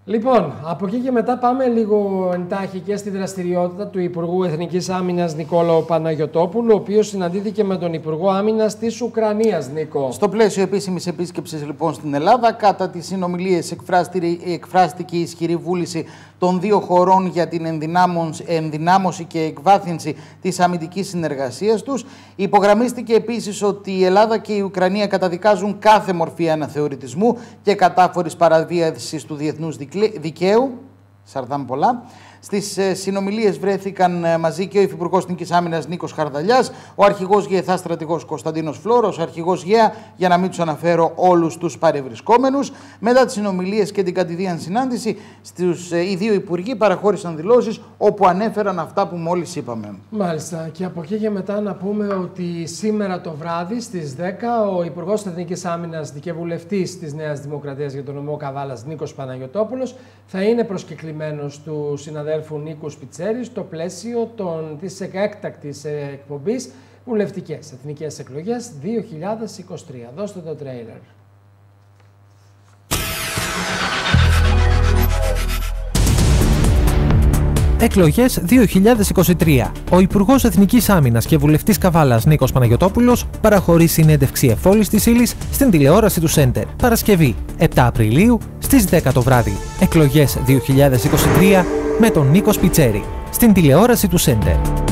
Λοιπόν, από εκεί και μετά πάμε λίγο εντάχει και στη δραστηριότητα του Υπουργού Εθνικής Άμυνας Νικόλαο Παναγιωτόπουλου, ο οποίος συναντήθηκε με τον Υπουργό Άμυνας της Ουκρανίας, Νίκο. Στο πλαίσιο επίσημης επίσκεψης λοιπόν στην Ελλάδα, κατά τις συνομιλίες εκφράστηκε η ισχυρή βούληση των δύο χωρών για την ενδυνάμωση και εκβάθυνση της αμυντικής συνεργασίας τους. Υπογραμμίστηκε επίσης ότι η Ελλάδα και η Ουκρανία καταδικάζουν κάθε μορφή αναθεωρητισμού και κατάφορης παραβίασης του διεθνούς δικαίου. Σαρδάμ πολλά. Στις συνομιλίες βρέθηκαν μαζί και ο Υφυπουργός Εθνικής Άμυνας Νίκος Χαρδαλιάς, ο αρχηγός ΓΕΘΑ στρατηγός Κωνσταντίνος Φλόρος, ο αρχηγός ΓΕΑ, για να μην τους αναφέρω όλους τους παρευρισκόμενους. Μετά τις συνομιλίες και την κατηδίαν συνάντηση, οι δύο υπουργοί παραχώρησαν δηλώσεις όπου ανέφεραν αυτά που μόλις είπαμε. Μάλιστα. Και από εκεί και μετά να πούμε ότι σήμερα το βράδυ στις 10 ο Υπουργός Εθνικής Άμυνας και βουλευτής της Νέας Δημοκρατίας για τον νομό Καβάλας Νίκος Παναγιωτόπουλος θα είναι προσκεκλημένος του συναδέλφου Νίκου Σπιτσέρη στο πλαίσιο της έκτακτης εκπομπής Βουλευτικές Εθνικές Εκλογές 2023. Δώστε το τρέιλερ. Εκλογές 2023. Ο Υπουργός Εθνικής Άμυνας και βουλευτής Καβάλας Νίκος Παναγιωτόπουλος παραχωρεί συνέντευξη εφόλης της ύλης στην τηλεόραση του Σέντερ. Παρασκευή 7 Απριλίου στις 10 το βράδυ. Εκλογές 2023 με τον Νίκο Σπιτσέρη στην τηλεόραση του Σέντερ.